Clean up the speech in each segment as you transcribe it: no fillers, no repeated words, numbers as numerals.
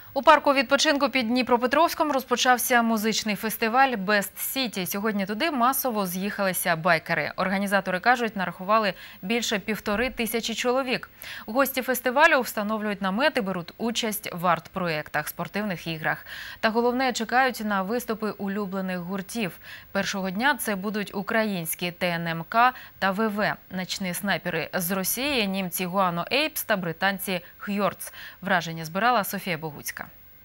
У парку відпочинку під Дніпропетровськом розпочався музичний фестиваль «Best City». Сьогодні туди масово з'їхалися байкери. Організатори кажуть, нарахували більше 1500 чоловік. Гості фестивалю встановлюють намети, беруть участь в арт-проєктах, спортивних іграх. Та головне, чекають на виступи улюблених гуртів. Першого дня це будуть українські ТНМК та ВВ, ночні снайпери з Росії, німці Гуано Ейпс та британці Хьорц. Враження збирала Софія Богуцька.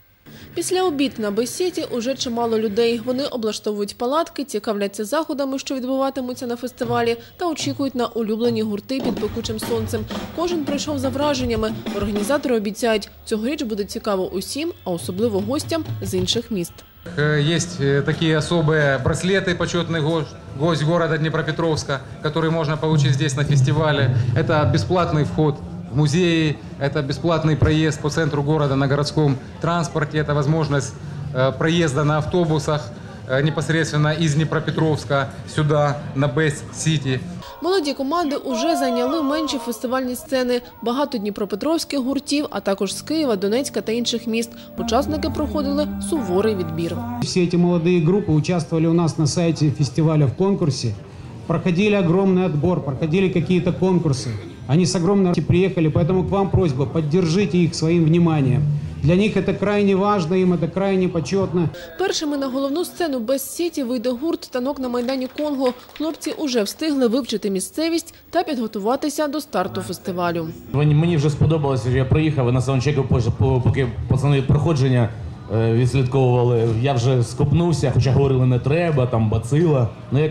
Після обід на Бест-Сіті уже чимало людей. Вони облаштовують палатки, цікавляться заходами, що відбуватимуться на фестивалі, та очікують на улюблені гурти під пекучим сонцем. Кожен прийшов за враженнями. Організатори обіцяють, цьогоріч буде цікаво усім, а особливо гостям з інших міст. Есть такие особые браслеты, почетный гость города Днепропетровска, которые можно получить здесь на фестивале. Это бесплатный вход в музеи, это бесплатный проезд по центру города на городском транспорте, это возможность проезда на автобусах непосредственно из Днепропетровска сюда, на Бест-Сіті. Молоді команди уже зайняли менші фестивальні сцени. Багато дніпропетровських гуртів, а також з Києва, Донецька та інших міст. Учасники проходили суворий відбір. Всі ці молоді групи участвовали у нас на сайті фестивалю в конкурсі. Проходили огромный отбор, проходили какие-то конкурсы. Они с огромной приехали, поэтому к вам просьба, поддержите их своим вниманием. Для них это крайне важно, им это крайне почетно. Першими на головну сцену Бест-Сіті вийде гурт «Танок на Майдані Конго». Хлопці уже встигли вивчити місцевість та підготуватися до старту фестивалю. Мені вже сподобалося, я приїхав і на саундчеку, поки пацани проходження відслідковували, я вже скопнувся, хоча говорили не треба, там бацила. Ну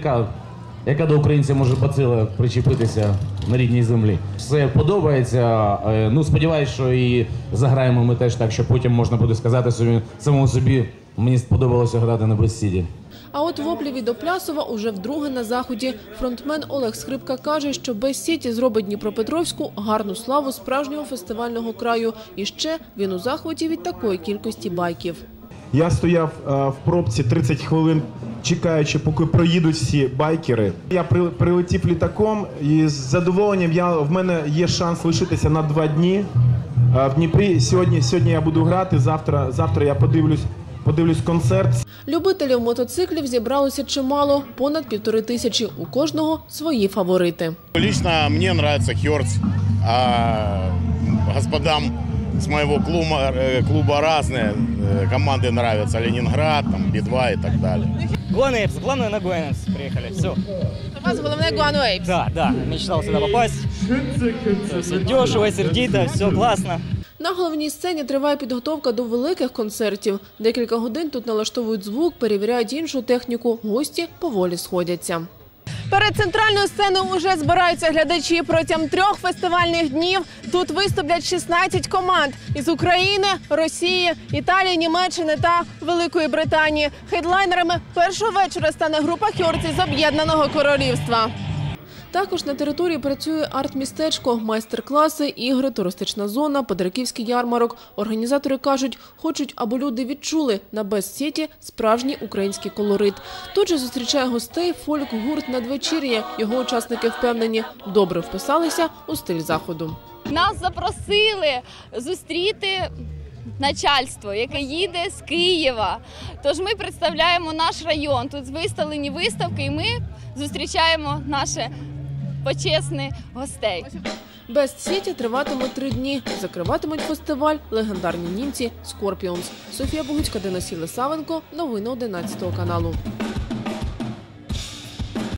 яка до українця може бацила причепитися на рідній землі? Все подобається. Ну, сподіваюся, що і заграємо ми теж так, що потім можна буде сказати самому собі, мені сподобалося грати на Бест-Сіті. А от воплі від Оплясова уже вдруге на заході. Фронтмен Олег Скрипка каже, що Бест-Сіті зробить Дніпропетровську гарну славу справжнього фестивального краю. І ще він у захваті від такої кількості байків. Я стояв в пробці 30 хвилин, чекаючи, поки проїдуть всі байкери. Я прилетів літаком і з задоволенням в мене є шанс лишитися на 2 дні в Дніпрі. Сьогодні я буду грати, завтра я подивлюсь концерт. Любителів мотоциклів зібралося чимало, понад 1500. У кожного свої фаворити. Лично мені подобається Хьорц, а господам с моего клуба разные команды нравятся. Ленинград, там, Би-2 и так далее. Гуано Эйпс. Главное, на Гуано Эйпс приехали. Все. У вас головне Гуано Эйпс? Да. Мечтал сюда попасть. Все дешево, сердито, все классно. На головній сцені триває підготовка до великих концертів. Декілька годин тут налаштовують звук, перевіряють іншу техніку. Гості поволі сходяться. Перед центральною сценою вже збираються глядачі. Протягом 3 фестивальних днів тут виступлять 16 команд із України, Росії, Італії, Німеччини та Великої Британії. Хедлайнерами першого вечора стане група Хьорц з Об'єднаного Королівства. Також на території працює арт-містечко, майстер-класи, ігри, туристична зона, Петриківський ярмарок. Організатори кажуть, хочуть, аби люди відчули на Бест-Сіті справжній український колорит. Тут же зустрічає гостей фольк-гурт «Надвечір'я». Його учасники впевнені, добре вписалися у стиль заходу. Нас запросили зустріти начальство, яке їде з Києва. Тож ми представляємо наш район. Тут виставлені виставки і ми зустрічаємо наших почесних гостей. Бест-Сіті триватиме 3 дні. Закриватимуть фестиваль легендарні німці «Скорпіонс». Софія Богуцька, Денис Єлисавенко. Новини 11 каналу.